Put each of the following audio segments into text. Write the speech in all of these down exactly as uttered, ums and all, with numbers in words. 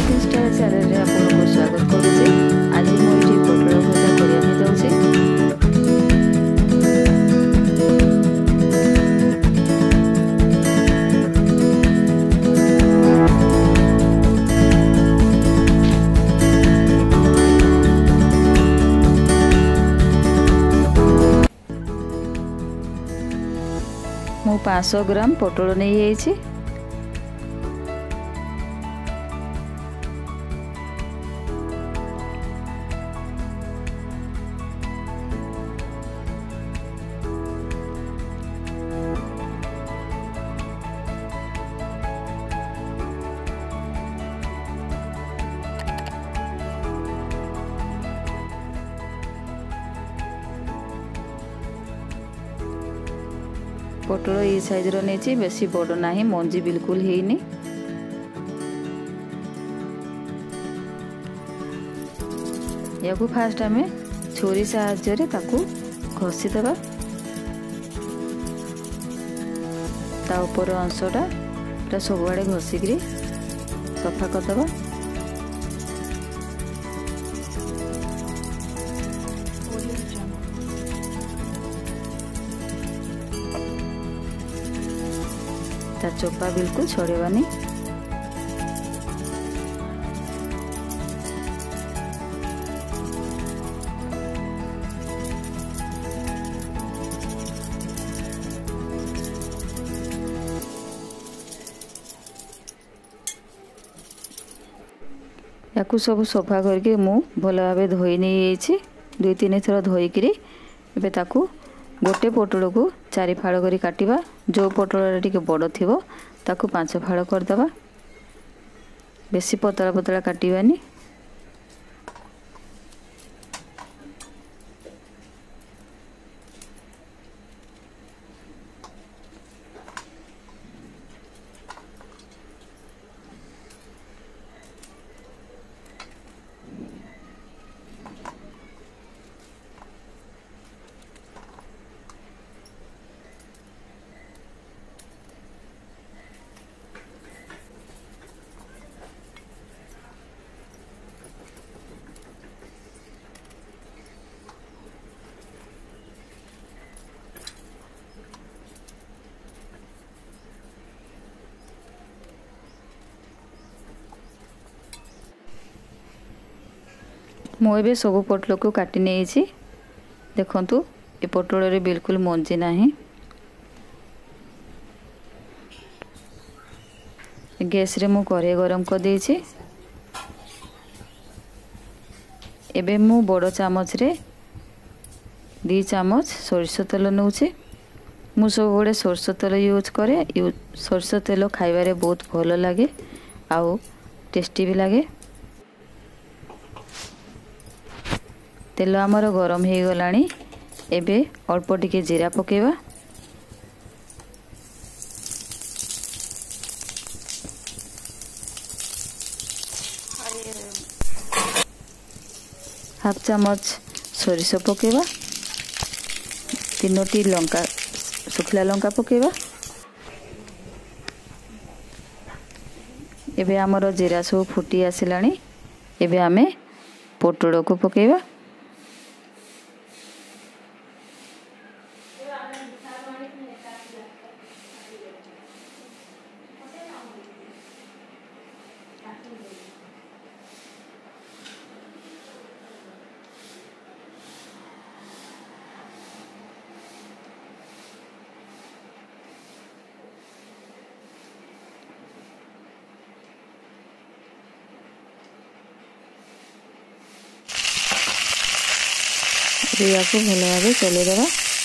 Cooking style channel रे आपको स्वागत करूछी। आज मैं ये पोटल भजा करिया पे जाउछी। मु पाँच सौ ग्राम पोटल नहीं आइछि। पोटल ये साइज रो नेछि, बेसी बड़ नाही, मंजी बिल्कुल हेइनी। याकू फास्ट आमे छुरी साहाय्य रे ताकू घसी देबा। ता ऊपर अंशटा पूरा सब आड़े घसी करी सफा कर देबा। ता चोपा बिल्कुल छोड़ेबानी। याकू सब सफा करके मु भल भाव धोई नहीं दुई तीन थर धोईकरी एबे ताकू गोटे पोटल को चारि फाड़ करी काटिबा। जो पोटल टिके बड़ थिबो ताकू पांच फाड़ कर देबा। बेसी पतला पतला काटिबानी। मुझे सब पोटल को काटी नहीं। देखंतु ये पोटल रे बिल्कुल मंजी नहीं। गैस रे मु कढ़ाई गरम कर देछि। एबे मु बड़ चामच रे दी चामच सरसों तेल नउछि। मु सब बड़े सरसों तेल यूज करे। सरसों तेल खाइबारे बहुत भल लगे आउ टेस्टी भी लगे। तेल आमर गरम हो गलानी। एबे अल्प टिके जीरा पकेबा। हाफ चामच सोरिष पकेबा। तीनोटी लंका सुखला लंका पकेबा। एबे आमर जीरा सब फुटी आसिलानी। एबे आमे पोटल को पकेबा। या को भल भाव चले देवा।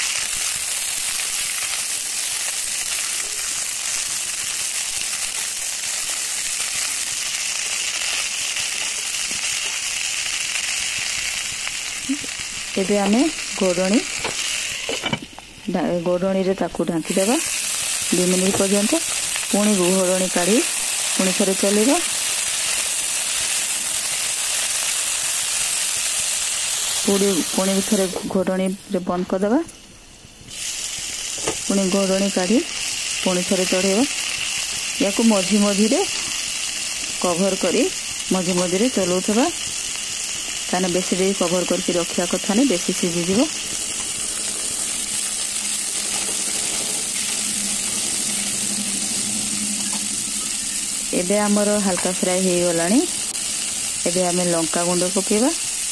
एबे आमे गोडणी गोडणी रे ताकू ढांकी देवा दो मिनिट पर्यंत। पुणी गोडणी काढ़ी पुणी थरे चलेगा। पुणी पुणी थरे घोड़णी बंद करदे। पुणी घोड़णी काढ़ी पुणी थरे चढ़ेबा। या मझी मझी रे कभर करी मझे मझे चलाउथबा काना बेसी देरी कवर करके रखिया कथा नहीं बेसी सीझी जीवो। एबे आमर हल्का फ्राए हो गलानी। एबे आमे लंका गुंड पकेबा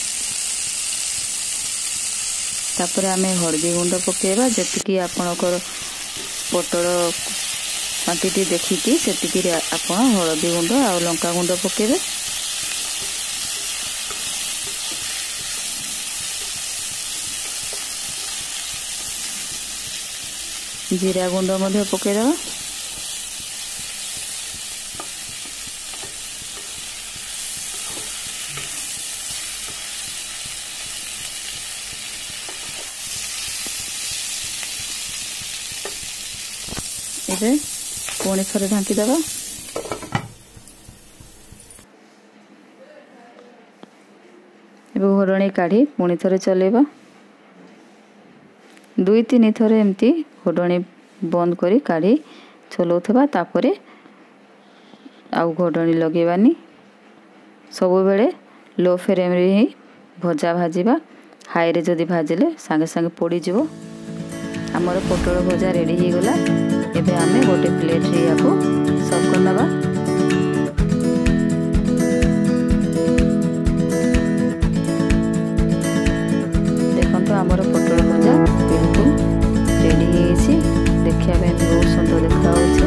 तापर आमे हळदी गुंड पकेबा जतिकी आपणकर पोटल क्वांटिटी देखिकी सेतिकी आपण हळदी गुंड आ लंका गुंड पकेबे। जीरा गुंड मध्य पकेदबा। एबे पुणी थरे ढांकी दबा। एबे घोड़णी काढ़ी पुणी थरे चलेबा। दुई तीन थर एमती घोड़णी बंद करी काढ़ी चलाउथबा तापरे आउ घोड़णी लगेबानी। सबु बेले लो फ्लेम रे ही भजा भाजीबा। हाई रे जदी भाजिले संगे संगे पोड़ी जीवो। हमर पोटल भजा रेडी ही गला। एबे आमे गोटे प्लेट रे याको सर्व करनबा। देखंतो हमर पोटल भजा बिल्कुल रेडी हेछि। देखिया में बहुत सुंदर देखा होछि।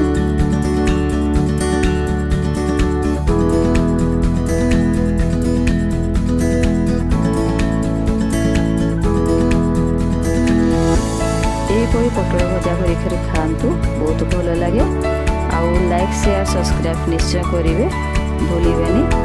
कोई पोटल भजा कर खातु बहुत भल लगे। आउ लाइक शेयर सब्सक्राइब निश्चय करेंगे भूलिबेनी।